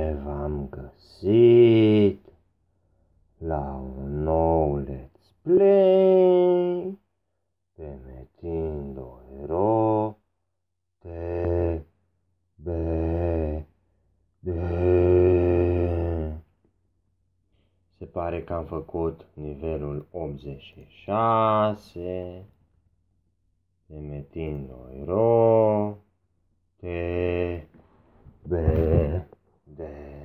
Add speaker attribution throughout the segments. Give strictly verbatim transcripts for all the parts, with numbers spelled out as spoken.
Speaker 1: Bine v-am găsit la un nou Let's Play pe Metindo Hero T B D. Se pare că am făcut nivelul optzeci și șase pe Metindo Hero T B D.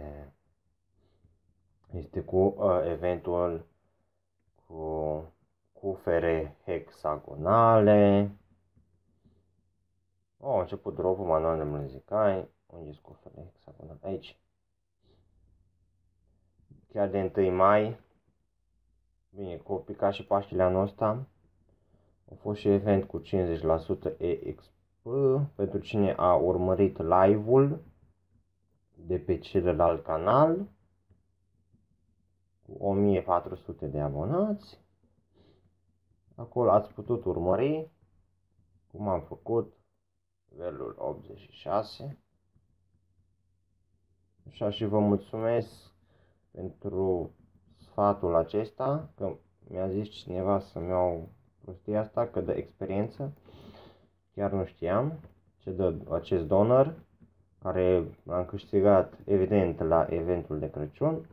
Speaker 1: Este cu uh, eventul cu cufere hexagonale. Oh, a început dropul manual de mlăzicai. Unde sunt cufere hexagonale? Aici. Chiar de întâi mai. Bine, că o picat și Paștele anul ăsta. A fost și event cu cincizeci la sută E X P pentru cine a urmărit live-ul de pe celălalt canal cu o mie patru sute de abonați. Acolo ați putut urmări cum am făcut nivelul optzeci și șase. Așa, și vă mulțumesc pentru sfatul acesta, că mi-a zis cineva să-mi iau prostia asta, că dă experiență. Chiar nu știam ce dă acest donor, care l-am câștigat evident la eventul de Crăciun.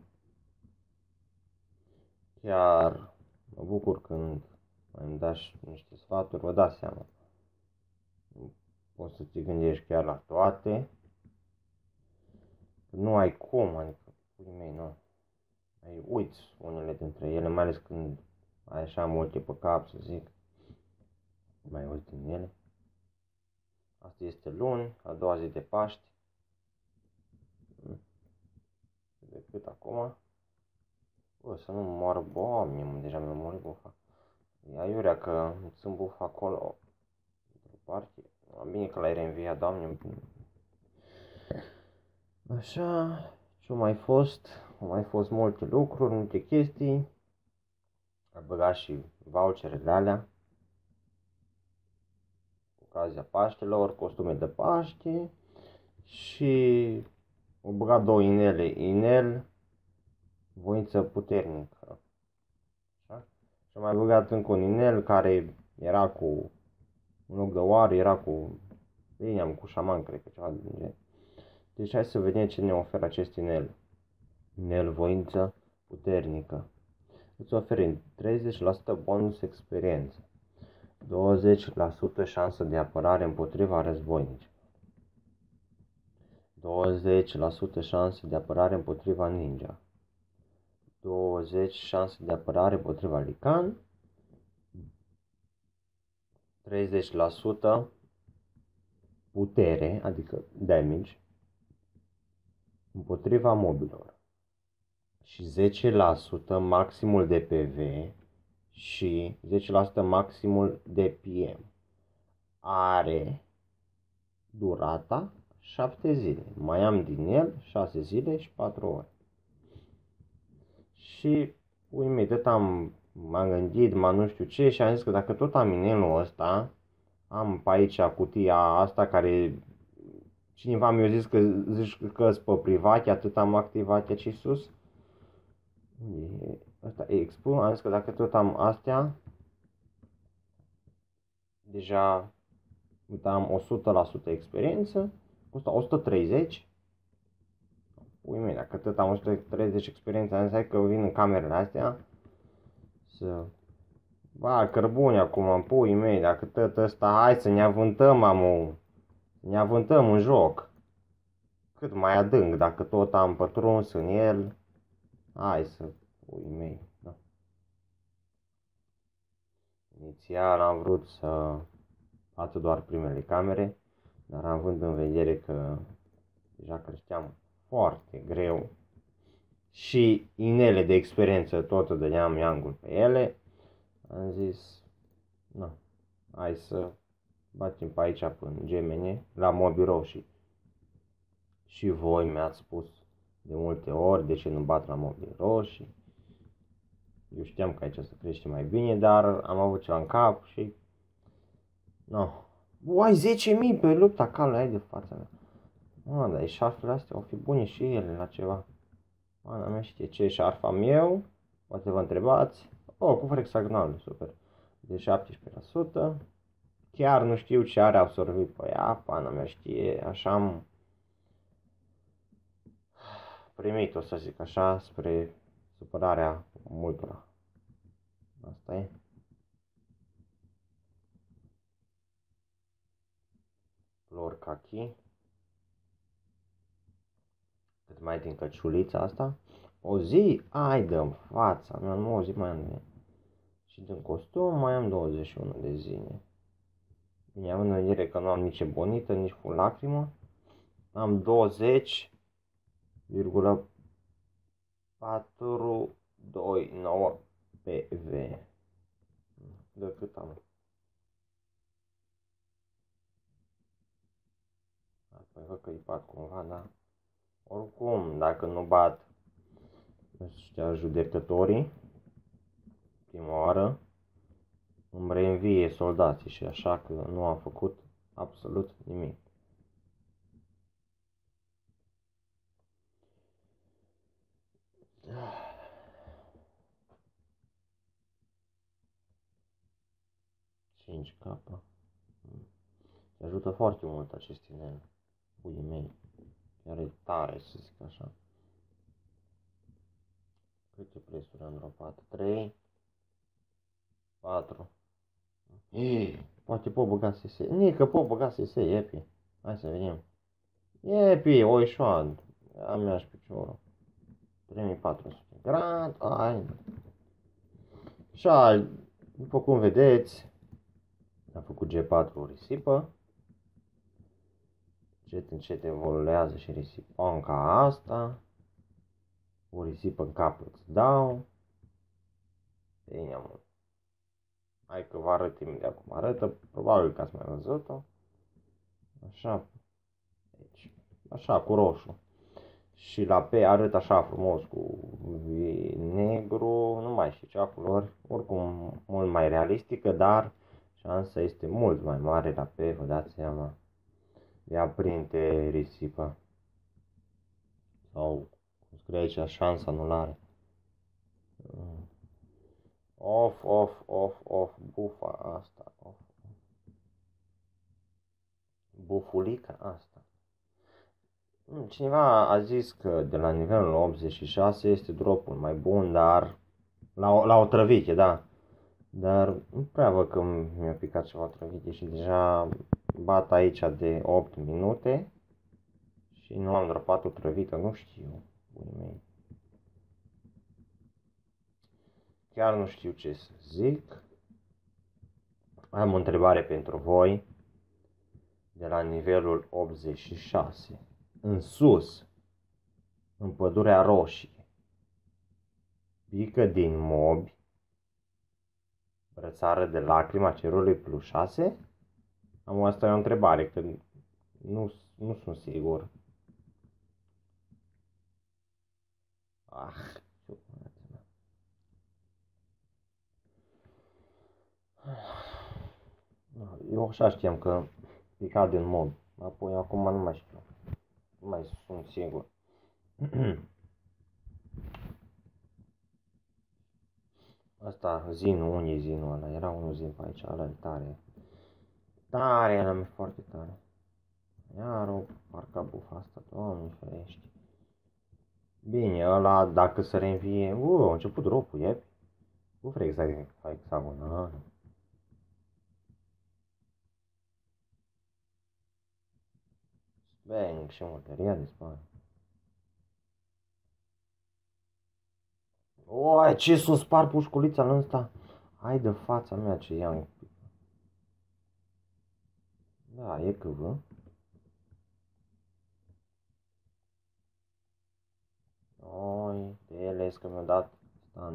Speaker 1: Chiar mă bucur când îmi dați niște sfaturi, vă dați seama. Poți să ți gândești chiar la toate. Nu ai cum, adică, puii mei, nu. Ai uiți unele dintre ele, mai ales când ai așa multe pe cap, să zic. Mai uiți din ele. Asta este luni, a doua zi de Paști. De cât acum? Bă, să nu moară, bă, mie, deja mi-a murit bufa. Ia iurea că sunt bufa acolo. Într-o parte. Bine că l-ai reînviat, Doamne. Așa, ce-a mai fost? Au mai fost multe lucruri, multe chestii. A băgat și voucherele alea. Cu ocazia Paștelor, costume de Paște. Și au băgat două inele. Inel, voință puternică. Așa? Și am mai băgat încă un inel care era cu un loc de oare, era cu bine, cu șaman, cred că ceva de genul. Deci hai să vedem ce ne oferă acest inel. Inel voință puternică. Îți oferă treizeci la sută bonus experiență, douăzeci la sută șansă de apărare împotriva războinici, douăzeci la sută șanse de apărare împotriva ninja, douăzeci șanse de apărare împotriva lican, treizeci la sută putere, adică damage, împotriva mobilor și zece la sută maximul de P V și zece la sută maximul de P M. Are durata șapte zile. Mai am din el șase zile și patru ore. Și imediat am, m-am gândit, mă nu știu ce, și am zis că dacă tot am inelul ăsta, am pe aici cutia asta care cineva mi-a zis că zici că sunt pe private, atât am activat aici sus. Asta e expo, am zis că dacă tot am astea, deja, uite, am o sută la sută experiență, costă o sută treizeci. Ui mei, dacă tot am o sută treizeci experiență, am zis că vin în camerele astea să... Ba, cărbune acum, pui mei, dacă tot ăsta, hai să ne avântăm, amu, ne avântăm în joc. Cât mai adânc, dacă tot am pătruns în el, hai să, pui mei, da. Inițial am vrut să fac doar primele camere, dar am având în vedere că deja creșteam foarte greu și inele de experiență tot dădeam iangul pe ele, am zis, nu, hai să batem pe aici până gemene, la mobi roșii. Și voi mi-ați spus de multe ori de ce nu bat la mobi roșii. Eu știam că aici să crește mai bine, dar am avut ceva în cap și... Nu. No. Ai zece mii pe lupta cală, ai de fața mea. Mă, dar eșarfele astea o fi bune și ele la ceva. Mana mea știe ce eșarf am eu. Poate vă întrebați. Oh, cu hexagonal, super. De șaptesprezece la sută. Chiar nu știu ce are absorbit pe ea. Pana mea știe. Așa am primit, o să zic așa, spre supărarea multora. Asta e. Flor kaki. Cât mai din căciulița asta. O zi, ai dă-mi fața mea, nu o zi mai am de. Și din costum mai am douăzeci și unu de zile. Bine, având în vedere că nu am nici bonită, nici cu lacrimă, am douăzeci virgulă patru doi nouă P V. De cât am? Păi văd că îi bat cumva, da? Oricum, dacă nu bat ăștia judecătorii, prima oară, îmi reînvie soldații și așa că nu am făcut absolut nimic. cinci K. Te ajută foarte mult acest inel. Puii mei. Chiar e tare, să zic așa. Câte presuri am dropat? trei, patru. Ei, poate pot băga S S. Nică pot băga S S, Epi. Hai să vedem. Epi, oișoan. Am ia și piciorul. trei mii patru sute. Grad, ai. Așa, după cum vedeți, am făcut G patru risipă. Încet, încet evoluează și risipa ca asta. O risipă în cap îți dau. Bine, mă. Hai că vă arăt imediat cum arătă. Probabil că ați mai văzut-o. Așa. Deci, așa, cu roșu. Și la P arăt așa frumos cu negru. Nu mai știu ce culori. Oricum mult mai realistică, dar șansa este mult mai mare la P, vă dați seama. De a prinde risipa. Sau, cum scrie aici, șansa anulare. Of, of, of, of, bufa asta, of. Bufulica asta. Cineva a zis că de la nivelul optzeci și șase este dropul mai bun, dar la, la o trăviche, da. Dar nu prea văd că mi-a picat ceva trăviche și deja bat aici de opt minute și nu am dropat o trăvită, nu știu, bunii mei. Chiar nu știu ce să zic. Am o întrebare pentru voi. De la nivelul optzeci și șase în sus, în pădurea roșie, pică din mobi brățară de lacrima cerului plus șase? Am asta e o întrebare, că nu, nu sunt sigur. Ah, eu așa știam că pica din mobi. Apoi acum nu mai știu. Nu mai sunt sigur. Asta, zinul, unii zinul ăla, era unul zin pe aici, ăla e tare. Tare, ăla mi-e foarte tare. Iar o parca bufa asta, Doamne ferește. Bine, ăla, dacă se reînvie, uh, a început dropul, e? Bufre exact, hexagonal. Bang, și mortăria de spate. Oai, ce s-o spar pușculița în ăsta? Hai de fața mea ce i-am. Da, e că vă. Oi, teles că mi-a dat stan.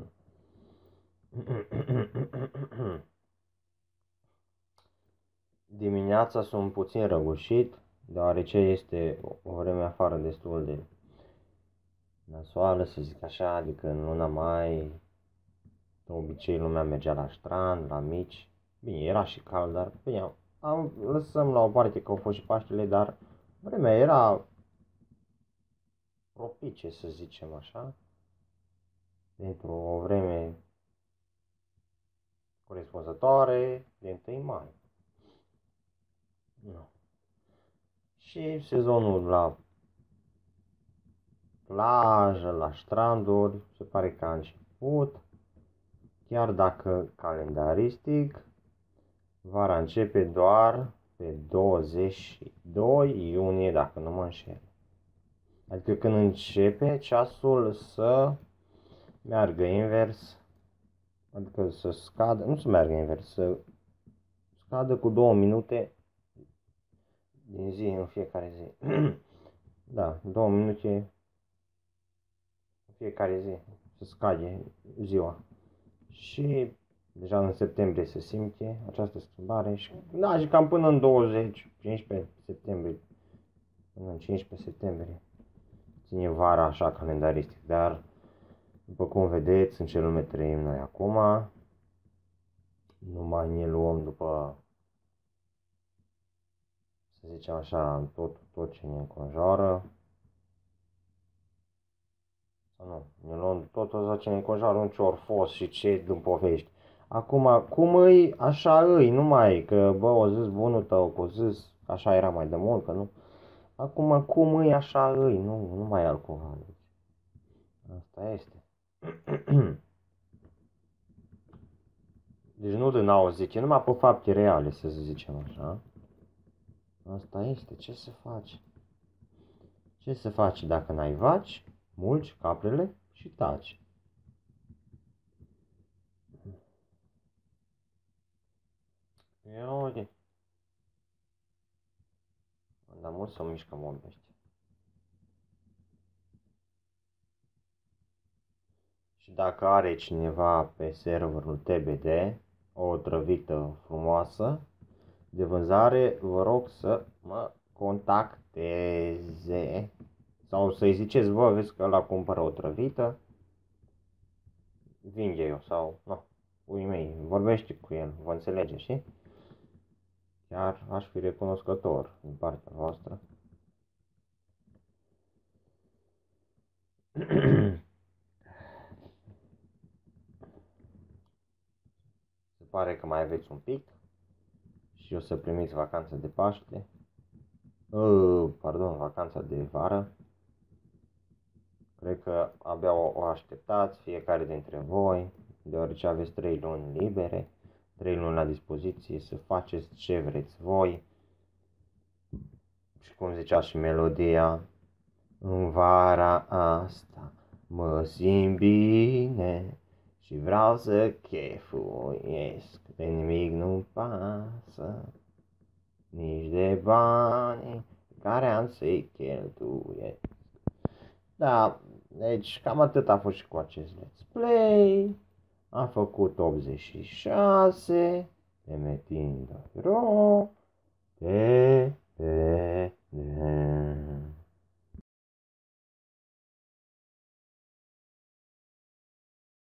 Speaker 1: Dimineața sunt puțin răgușit, deoarece este o vreme afară destul de nasoală, să zic așa, adică în luna mai, de obicei lumea mergea la strand, la mici. Bine, era și cald, dar bine, am, lăsăm la o parte că au fost și Paștele, dar vremea era propice, să zicem așa, pentru o vreme corespunzătoare de întâi mai. No. Și sezonul la plajă, la stranduri, se pare că a început, chiar dacă calendaristic vara începe doar pe douăzeci și doi iunie, dacă nu mă înșel. Adică când începe ceasul să meargă invers, adică să scadă, nu să meargă invers, să scadă cu două minute din zi în fiecare zi. Da, două minute în fiecare zi, să scade ziua. Și deja în septembrie se simte această schimbare și, da, și cam până în douăzeci, cincisprezece septembrie, până în cincisprezece septembrie, ține vara așa calendaristic, dar după cum vedeți, în ce lume trăim noi acum, nu mai ne luăm după, să zicem așa, tot, tot ce ne înconjoară, sau nu, ne luăm tot, tot ce ne înconjoară, nu ce ori fost și ce din povești. Acum, cum îi, așa îi, nu mai, că bă, o zis bunul tău, că o zis, așa era mai de mult, că nu. Acum, cum îi, așa îi, nu, nu mai e altcumva. Asta este. Deci nu din auzit, e numai pe fapte reale, să zicem așa. Asta este, ce să faci? Ce să faci dacă n-ai vaci, mulci caprele și taci? Ia uite. Dar mult să mișcă vorbește. Și dacă are cineva pe serverul T B D o otrăvită frumoasă de vânzare, vă rog să mă contacteze. Sau să-i ziceți, bă, vezi că ăla cumpără otrăvită, vinde eu sau, nu, ui mei, vorbește cu el, vă înțelege, știi? Chiar aș fi recunoscător din partea voastră. Se pare că mai aveți un pic și o să primiți vacanța de Paște. Uh, pardon, vacanța de vară. Cred că abia o, o așteptați fiecare dintre voi, deoarece aveți trei luni libere, trei luni la dispoziție să faceți ce vreți voi. Și cum zicea și melodia, în vara asta mă simt bine și vreau să chefuiesc, de nimic nu-mi pasă, nici de bani care am să-i cheltuiesc. Da, deci cam atât a fost și cu acest let's play. Am făcut optzeci și șase, remetind ro, pe, pe, pe.